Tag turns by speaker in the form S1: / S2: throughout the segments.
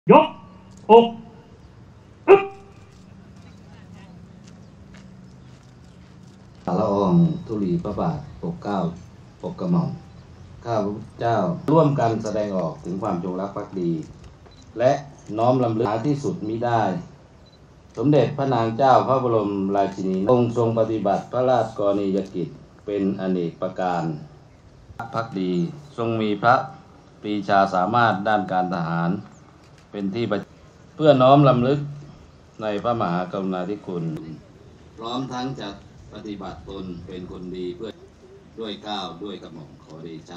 S1: ยกอกอึ๊บ
S2: ละอองธุลีพระบาทปกเกล้าปกกระหม่อมข้าพเจ้าร่วมกันแสดงออกถึงความจงรักภักดีและน้อมรำลึกหาที่สุดมิได้สมเด็จพระนางเจ้าพระบรมราชินีทรงปฏิบัติพระราชกรณียกิจเป็นอเนกประการภักดีทรงมีพระปรีชาสามารถด้านการทหารเป็นที่เพื่อน้อมรำลึกในพระมหากรุณาธิคุณพร้อมทั้งจะปฏิบัติตนเป็นคนดีเพื่อด้วยเกล้าด้วยกระหม่อมขอเดชะ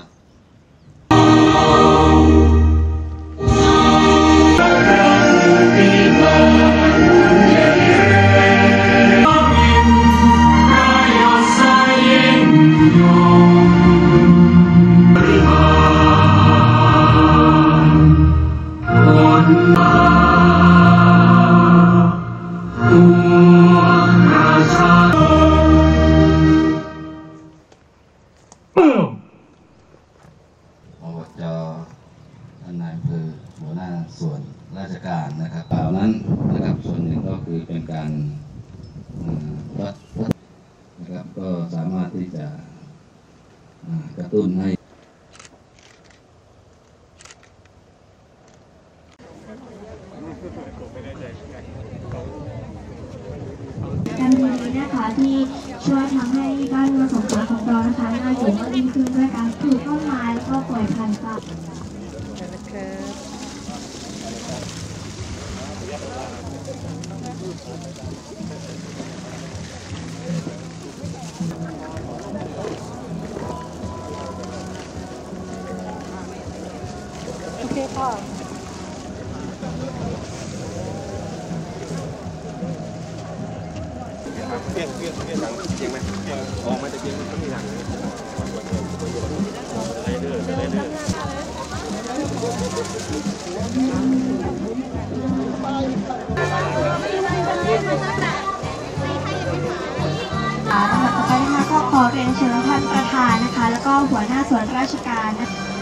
S2: ท่านนายอำเภอหัวหน้าส่วนราชการนะครับเหล่านั้นนะครับส่วนหนึ่งก็คือเป็นการวัดนะครับก็สามารถที่จะกระตุ้นให้
S3: การเมืองนี้นะคะที่ช่วยทำให้บ้านเมืองของเรานะคะน่าอยู่มากยิ่งขึ้นด้วยการปลูกต้นไม้แล้วก็ปล่อยพันธุ์สัตว์โอเคค่ะ
S4: เกี่ยงหลังเกี่ยงไหมออกมาจะเกี่ยงก็มีหลัง
S3: ลำดับต่อไปนะคะก็ขอเรียนเชิญท่านประธานนะคะแล้วก็หัวหน้าส่วนราชการนะคะ